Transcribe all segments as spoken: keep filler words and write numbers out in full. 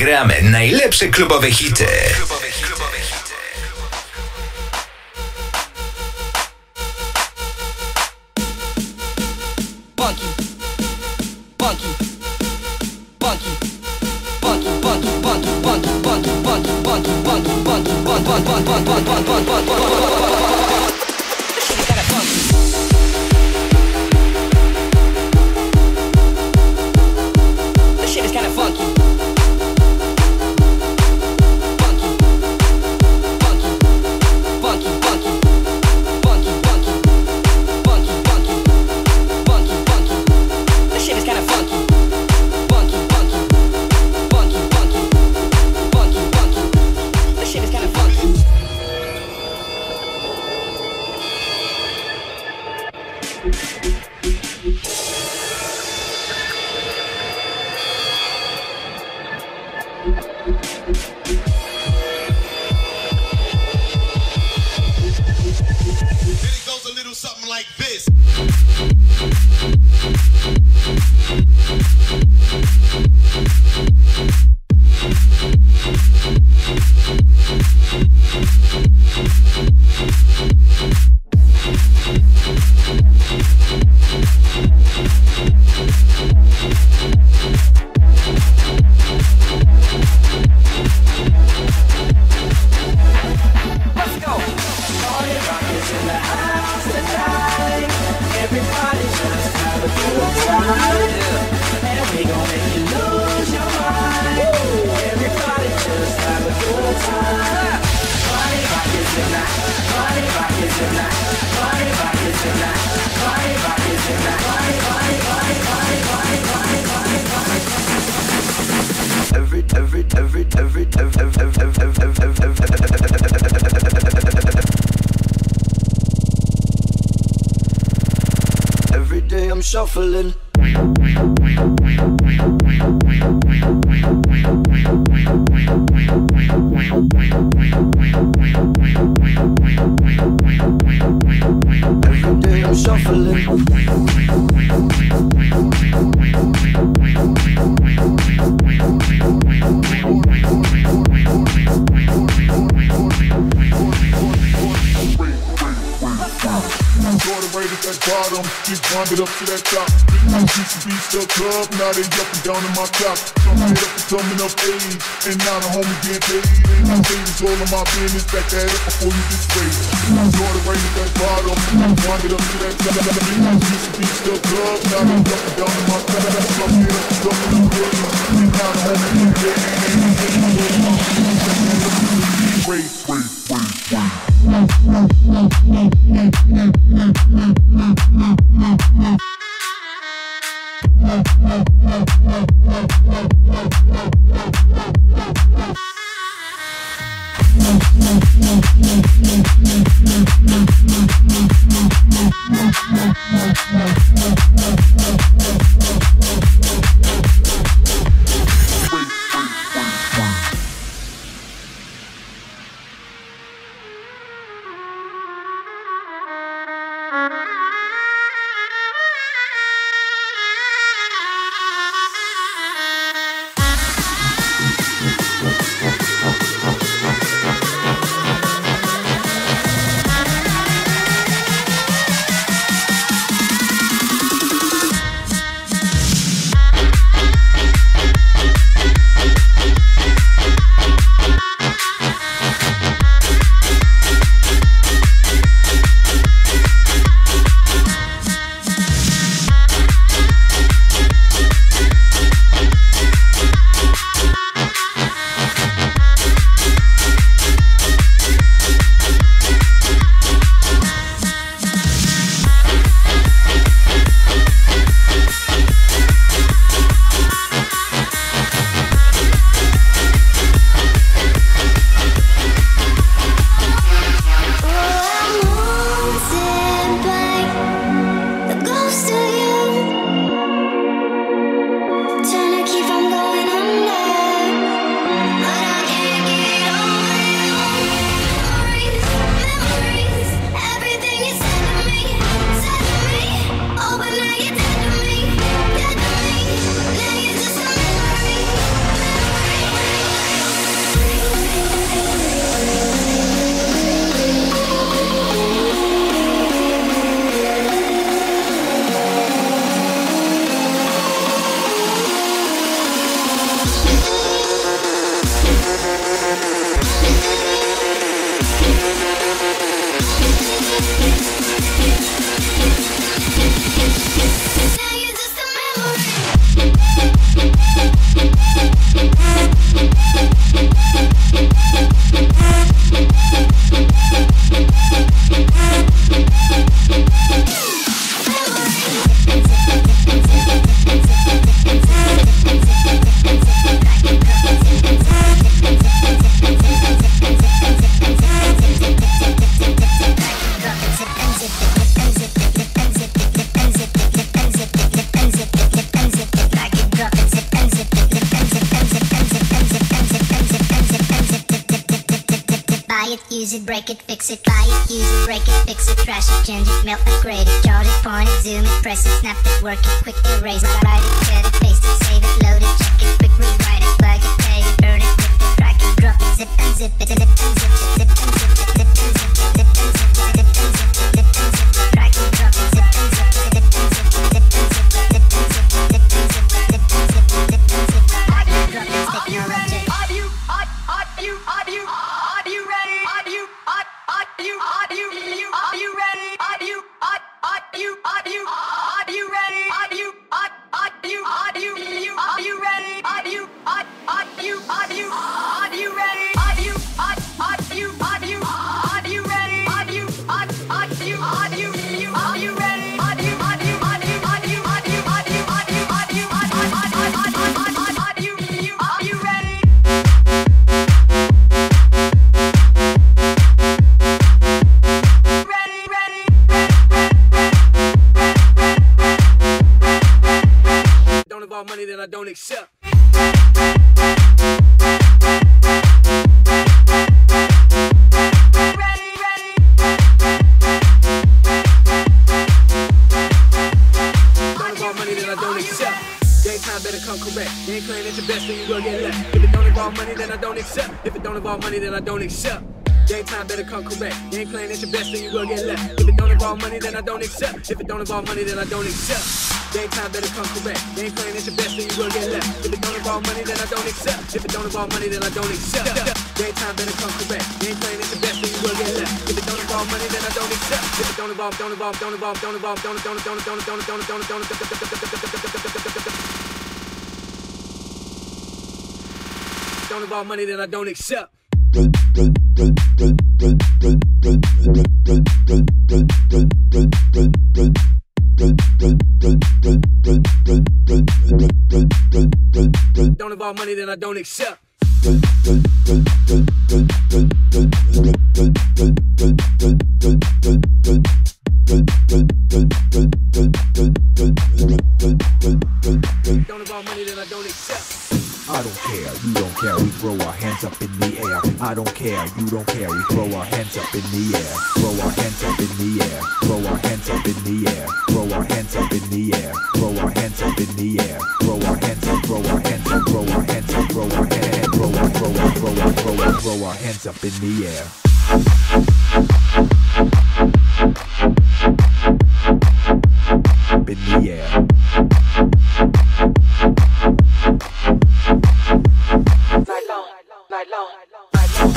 Gramy najlepsze klubowe hity. Shuffling. Every day I'm shuffling. Bottom, just climbed it up to that top. I used to be stuck up, now they up and down in my top. Coming up and coming up age, and now the homie getting paid. And I say it's all of my business, back that up before you get sprayed. I started right at that bottom, climbed it up to that top. I used to be stuck up, now they up and down in my top. Coming up and coming up age, and now the homie getting paid. And I say it's all of my business, back that up before you get sprayed. Wait, wait, wait. Use it, break it, fix it, buy it, use it, break it, fix it, trash it, change it, melt, upgrade it, charge it, point it, zoom it, press it, snap it, work it, quick erase it, write it, cut it, paste it, save it, load it, check it, quick rewrite it, plug it, pay it, burn it, rip it, drag it, drop it, zip and zip it, zip and zip it, zip and zip it, zip and zip it, zip and zip it, zip and zip it, zip and zip it, drag it, drop it, zip and zip it, zip and zip it, zip and zip it, zip and zip it, zip and zip it, zip and zip it, zip and zip it, drag it, drop it, technology. Are you, are, are you, are you, are you ready? Are you, are, are you, are you, are you ready? Are you, are, are you, are you, are you ready? Are you, are, are you, are you, are you ready? Are you, are, are you, are you, are you ready? Are you, are, are you, are you, are you ready? Are you, are, are you, are you, are you ready? Are you, are you, are you, are you, are you, are you, are you, are you, are you, are you, are you, are you ready? Money that I don't accept. Ready, ready. Don't involve money that I don't accept. Game time better come correct. You ain't playing at your best, then you gonna get left. If it don't involve money, then I don't accept. If it don't involve money, then I don't accept. Game time better come correct. You ain't playing at your best, then you gonna get left. If it don't involve money, then I don't accept. If it don't involve money, then I don't accept. Game time better come correct. You ain't playing at your best, then you gonna get left. If it don't involve money, then I don't accept. If it don't involve money, then I don't accept. Game time better come correct. You ain't playing at your best, then you gonna get left. If it don't involve money, then I don't accept. If it don't involve, don't involve, don't involve, don't involve, don't don't don't don't don't don't don't don't don't involve money, then I don't accept. Don't involve money, then I don't accept. Don't involve money, then I don't accept. I don't care, you don't care, we throw our hands up in the air. I don't care, you don't care, we throw our hands up in the air. Throw our hands up in the air. Throw our hands up in the air. Throw our hands up in the air. Throw our hands up in the air. Throw our hands up, throw our hands up, throw our hands up, throw our hands, throw our, throw our, throw our, throw our, throw our hands up in the air. Up in the air. Night long, night long, night long,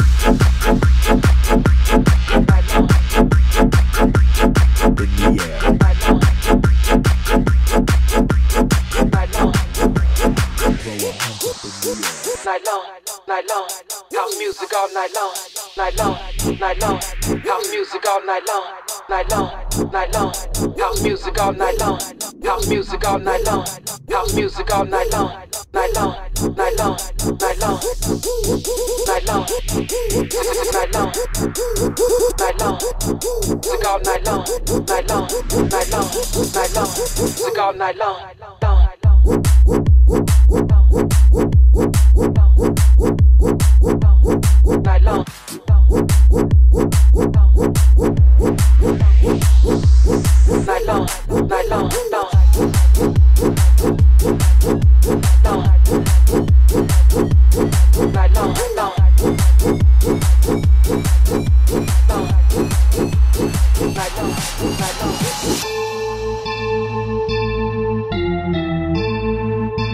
night long, Up in the air. night long, night long, Throw our hands up in the air. night long, night long, house music all night long, night long, night long, house music all night long, night long, night long, house music all night long, house music all night long, house music all night long, night long, night long, night long, night long, night long, night long, music all night long, night long, night long, night long, music all night long, night long. Night long, night long, long, long, night long, long, long, night long, night long.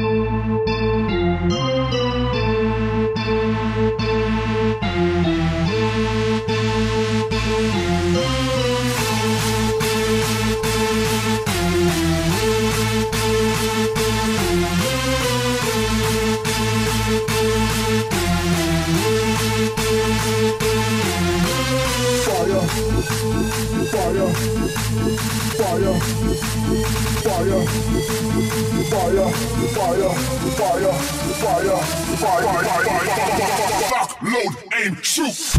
fire, fire, fire, fire, fire, fire, fire, lock, load, aim, shoot.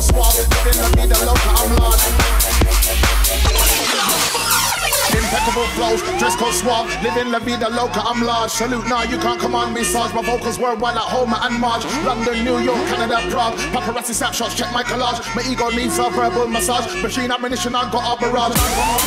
code suave, living la vida loca, I'm large. Impeccable flows, dress code suave, living la vida loca, I'm large. Salute now, you can't command me, Sarge. My vocals worldwide like Homer and Marge. London, New York, Canada, Prague. Paparazzi snapshots, check my collage. My ego needs a verbal massage. Machine ammunition, I got a barrage.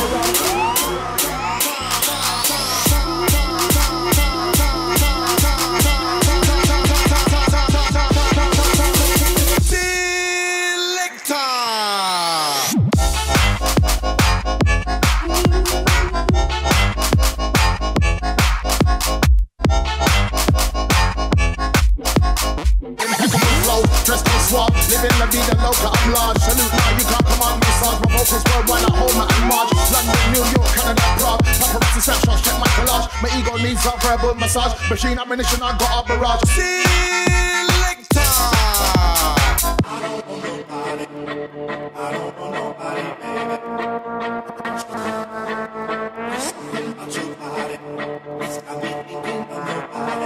Living la vida loca, I'm large. Salute now, you can't command me, Sarge. My vocals worldwide like Homer and Marge. London, New York, Canada, Prague. Paparazzi snapshots, check my collage. My ego needs a verbal massage. Machine ammunition, I got a barrage. Selector. I don't want nobody. I don't want nobody, baby. There's something about your body. It's got me thinking of nobody.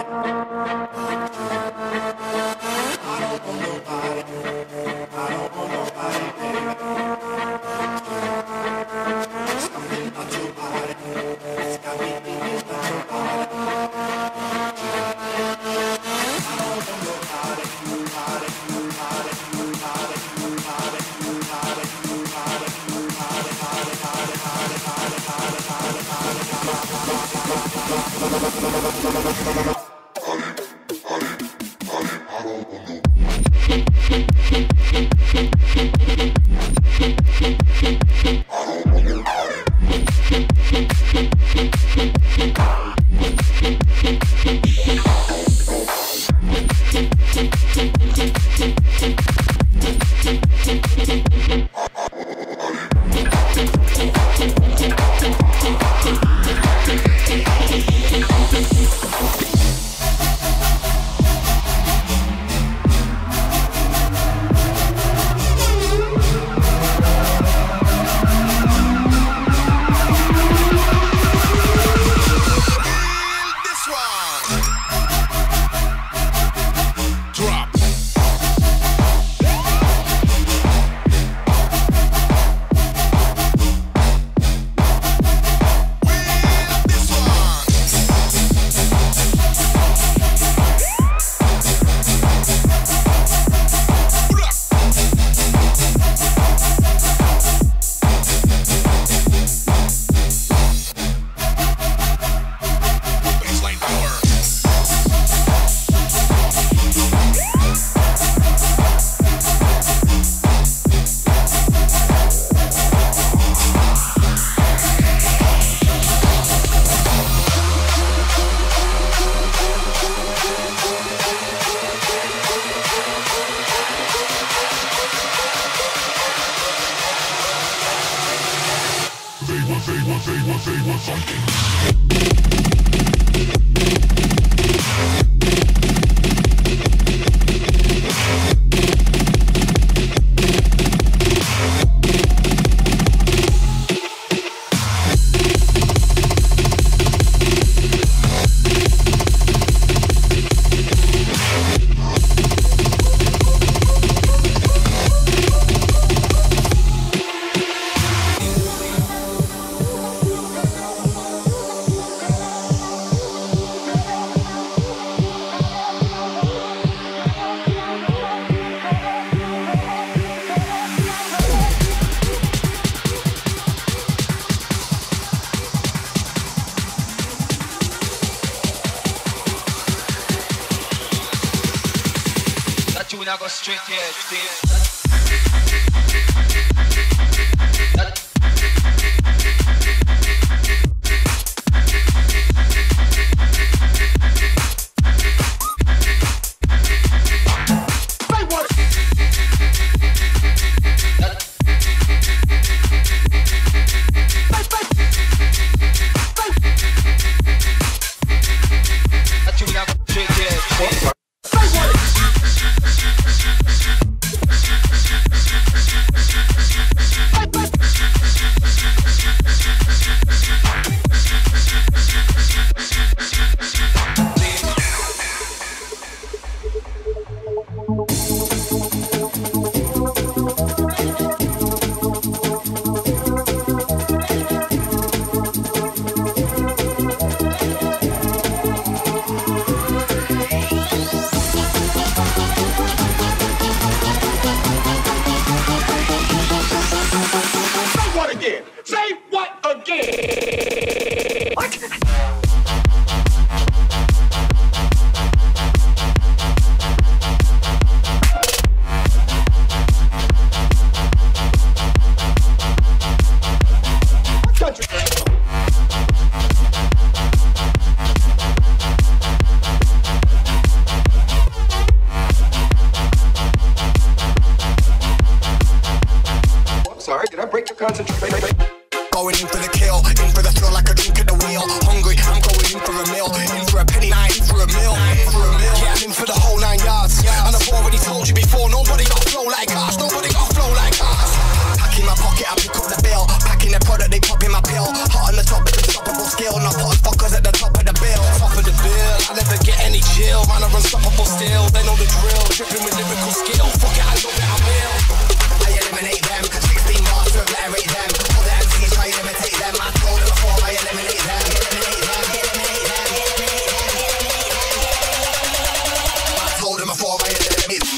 I don't want nobody. I don't want nobody, baby. Something about your body. It's got me thinking about your body. I don't want nobody, nobody, nobody, nobody, nobody, nobody, nobody, Straight, yeah, straight. What? Sorry, did I break your concentration? Going in for the kill, in for the thrill like a drink at the wheel. Hungry, I'm going in for a meal, in for a penny, not in for a meal, for a meal. Yeah, I'm in for the whole nine yards. And I've already told you before, nobody got flow like us, nobody got flow like us. Pack in my pocket, I pick up the bill. Packing the product, they pop in my pill. Hot on the top of the unstoppable skill. Now put fuckers at the top of the bill. Top of the bill, I never get any chill. Man, I'm unstoppable still, they know the drill. Dripping with lyrical skill, fuck it, I know that I'm ill. I eliminate them, sixteen bars to obliterate them. All the M Cs try to imitate them. I told them before, I eliminate them. Eliminate them, eliminate them. I told them before, I eliminate them.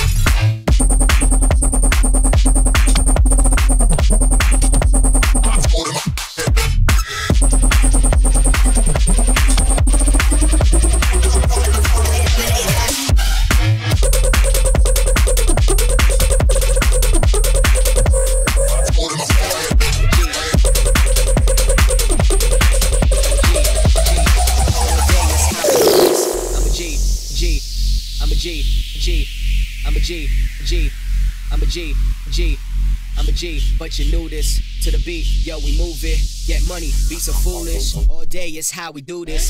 But you knew this, to the beat, yo, we move it, get money, beats are foolish, all day is how we do this.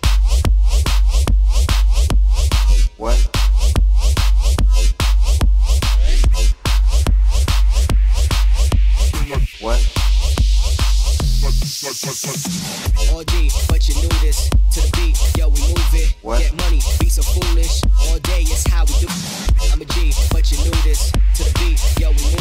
What? What? All day, but you knew this, to the beat, yo, we move it, what? Get money, beats are foolish, all day is how we do. I'm a G, but you knew this, to the beat, yo, we move it.